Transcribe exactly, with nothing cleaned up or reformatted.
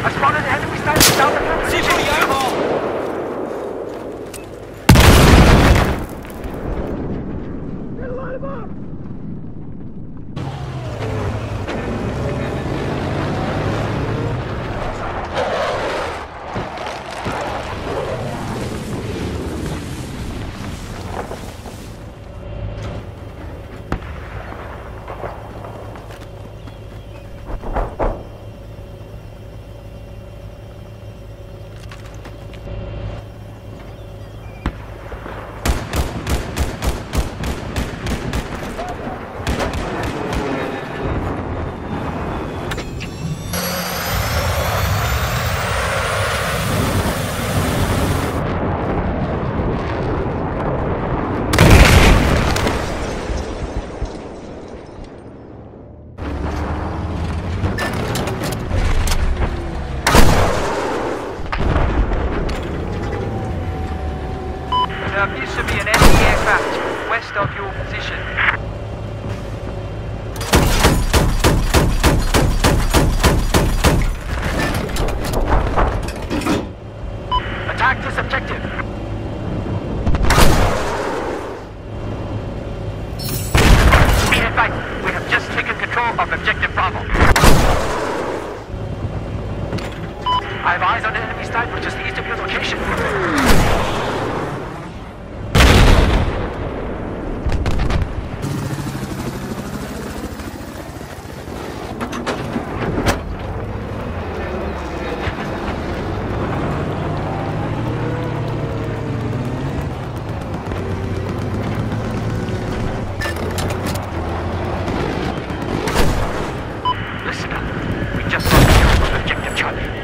I spotted an enemy sniper south of the Sicher die Einhorn! There appears to be an enemy aircraft west of your position. Attack this objective. Be advised, we have just taken control of objective Bravo. I have eyes on an enemy sniper just east of your location. Listen up. We just lost control of objective Charlie.